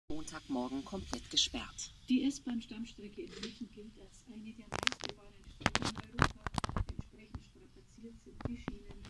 Montagmorgen komplett gesperrt. Die S-Bahn-Stammstrecke in München gilt als eine der meistbefahrenen Strecken in Europa. Entsprechend strapaziert sind die Schienen.